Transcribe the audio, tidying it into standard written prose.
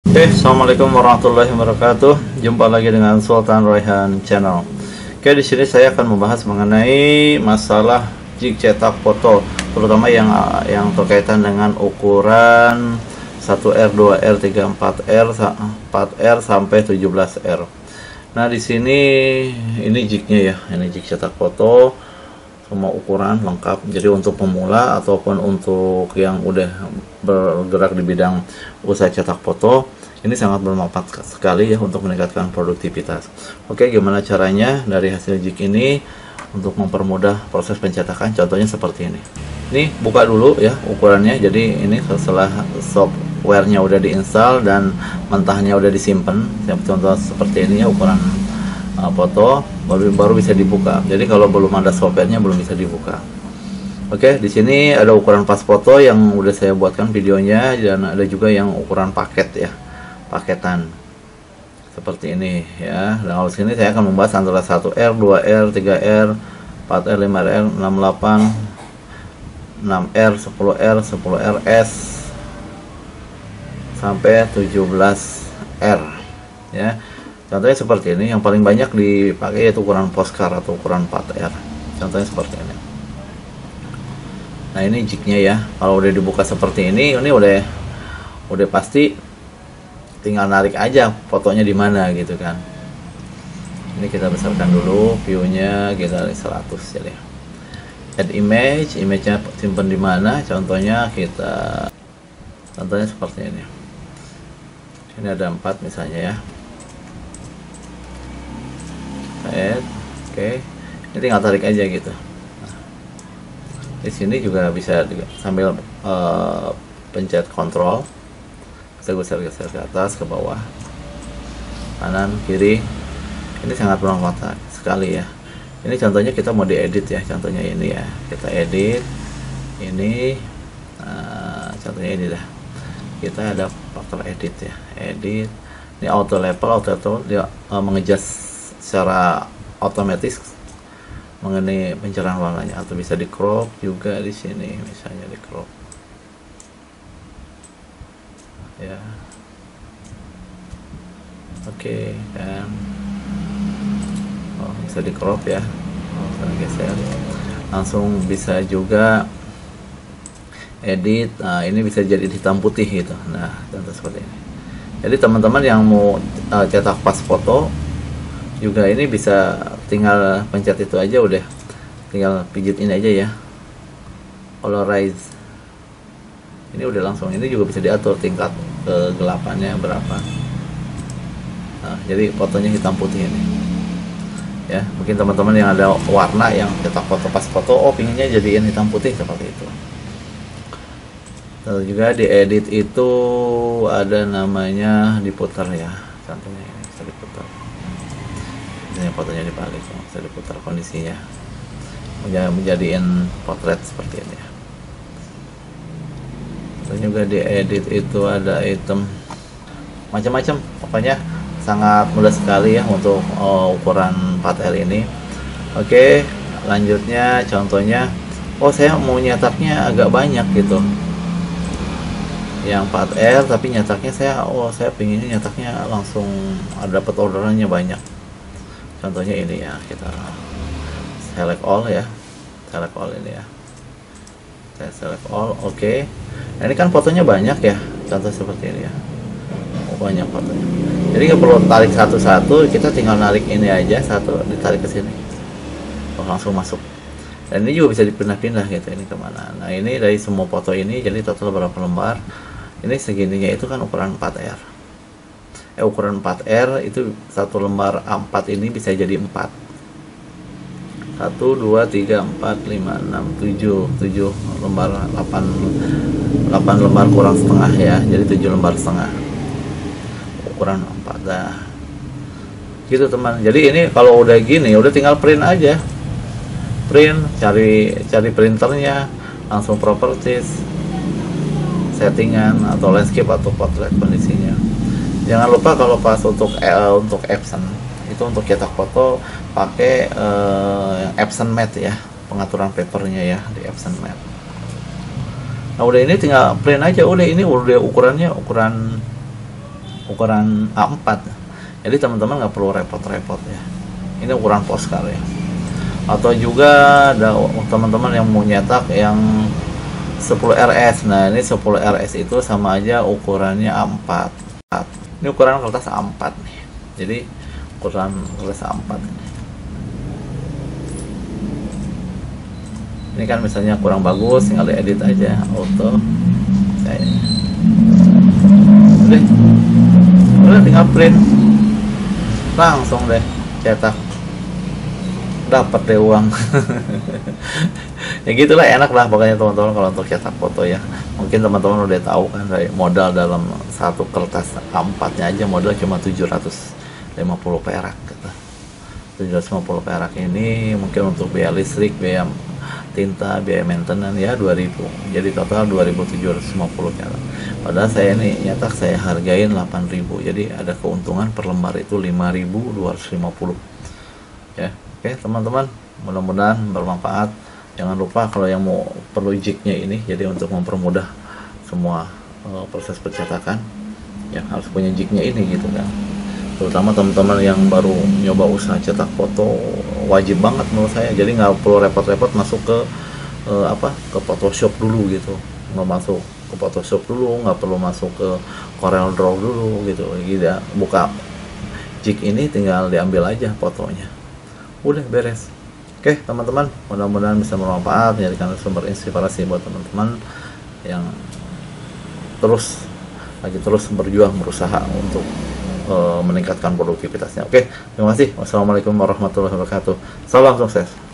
Assalamualaikum warahmatullahi wabarakatuh. Jumpa lagi dengan Sultan Raihan Channel. Oke, di sini saya akan membahas mengenai masalah jig cetak foto, terutama yang berkaitan dengan ukuran 1R, 2R, 3R, 4R, 4R sampai 17R. Nah, di sini ini jignya ya. Ini jig cetak foto, semua ukuran lengkap. Jadi untuk pemula ataupun untuk yang udah bergerak di bidang usaha cetak foto, ini sangat bermanfaat sekali ya untuk meningkatkan produktivitas. Oke, gimana caranya dari hasil jig ini untuk mempermudah proses pencetakan? Contohnya seperti ini. Ini buka dulu ya ukurannya. Jadi ini setelah softwarenya udah diinstal dan mentahnya udah disimpan. Contoh seperti ini ya, ukuran foto baru bisa dibuka. Jadi kalau belum ada softwarenya belum bisa dibuka. Oke, di sini ada ukuran pas foto yang udah saya buatkan videonya, dan ada juga yang ukuran paket ya, paketan seperti ini ya. Dan kalau sini saya akan membahas antara 1R, 2R, 3R, 4R, 5R, 68, 6R, 10R, 10RS sampai 17R ya. Contohnya seperti ini. Yang paling banyak dipakai yaitu ukuran postcard atau ukuran 4R. Contohnya seperti ini. Nah, ini jignya ya. Kalau udah dibuka seperti ini udah pasti tinggal narik aja fotonya di mana gitu kan. Ini kita besarkan dulu viewnya, kita 100 jadi. Add image-nya simpan di mana? Contohnya seperti ini. Ini ada 4 misalnya ya. Add, oke. Ini tinggal tarik aja gitu. Nah, di sini juga bisa sambil pencet kontrol. Kita geser ke atas, ke bawah, kanan, kiri. Ini sangat bermanfaat sekali ya. Ini contohnya kita mau diedit ya, contohnya ini ya, kita edit ini. Nah, contohnya ini dah, kita ada faktor edit ya, edit. Ini auto level dia mengejas secara otomatis mengenai pencerahan warnanya, atau bisa di crop juga di sini, misalnya di crop ya. Oke, kan bisa di crop ya. Geser langsung, bisa juga edit. Nah, ini bisa jadi hitam putih gitu. Nah, contoh seperti ini. Jadi teman-teman yang mau cetak pas foto juga ini bisa tinggal pencet itu aja, udah tinggal pijit ini aja ya, polarize. Ini udah langsung. Ini juga bisa diatur tingkat kegelapannya berapa. Nah, jadi fotonya hitam putih ini ya. Mungkin teman-teman yang ada warna, yang cetak foto pas foto, pinginnya jadiin hitam putih seperti itu. Lalu juga di edit itu ada namanya diputar ya. Contohnya ini bisa diputar. Ini fotonya dibalik, bisa diputar kondisinya menjadiin potret seperti ini ya. Dan juga di edit itu ada item macam-macam, pokoknya sangat mudah sekali ya untuk ukuran 4R ini. Oke, lanjutnya contohnya, saya mau nyetaknya agak banyak gitu, yang 4R, tapi nyetaknya saya pengennya nyetaknya langsung dapat orderannya banyak. Contohnya ini ya, kita select all ya, select all ini ya, saya select all. Oke. Nah, ini kan fotonya banyak ya, contoh seperti ini ya, banyak fotonya. Jadi nggak perlu tarik satu-satu, kita tinggal narik ini aja satu, ditarik ke sini, langsung masuk. Dan ini juga bisa dipindah-pindah gitu, ini kemana. Nah, ini dari semua foto ini, jadi total berapa lembar. Ini segininya itu kan ukuran 4R. Ukuran 4R itu satu lembar A4 ini bisa jadi 4. 1, 2, 3, 4, 5, 6, 7 lembar, 8 lembar kurang setengah ya, jadi 7 lembar setengah, ukuran 4 dah gitu teman. Jadi ini kalau udah gini, udah tinggal print aja, print, cari printernya, langsung properties, settingan, atau landscape atau portrait kondisinya. Jangan lupa kalau pas untuk Epson itu, untuk cetak foto pakai Epson Matte ya, pengaturan papernya ya di Epson Matte. Nah, udah ini tinggal print aja, udah ini udah ukurannya ukuran ukuran A4. Jadi teman-teman nggak perlu repot-repot ya. Ini ukuran postcard ya. Atau juga ada teman-teman yang mau nyetak yang 10 RS. Nah, ini 10 RS itu sama aja ukurannya A4. Ini ukuran kertas A4 nih. Jadi ukuran kertas A4 ini. Ini kan misalnya kurang bagus, tinggal diedit aja auto. Udah tinggal print. Langsung deh cetak. Dapat deh uang. Ya gitulah, enak lah pokoknya teman-teman kalau untuk cetak foto ya. Mungkin teman-teman udah tahu kan, dari modal dalam satu kertas A4 nya aja modal cuma 750 perak gitu. 750 perak ini mungkin untuk biaya listrik, biaya tinta, biaya maintenance ya 2000. Jadi total 2750 perak. Padahal saya nih nyetak saya hargain 8000. Jadi ada keuntungan per lembar itu 5250. Ya. Oke teman-teman, mudah-mudahan bermanfaat. Jangan lupa kalau yang mau perlu jignya ini, jadi untuk mempermudah semua proses percetakan ya harus punya jignya ini gitu kan. Terutama teman-teman yang baru nyoba usaha cetak foto, wajib banget menurut saya. Jadi nggak perlu repot-repot masuk ke ke Photoshop dulu gitu. Nggak masuk ke Photoshop dulu, nggak perlu masuk ke Corel Draw dulu gitu. Jadi buka jig ini tinggal diambil aja fotonya. Udah beres. Oke teman-teman, mudah-mudahan bisa bermanfaat, menjadikan sumber inspirasi buat teman-teman yang terus berjuang berusaha untuk meningkatkan produktivitasnya. Oke, terima kasih. Wassalamualaikum warahmatullahi wabarakatuh. Salam sukses.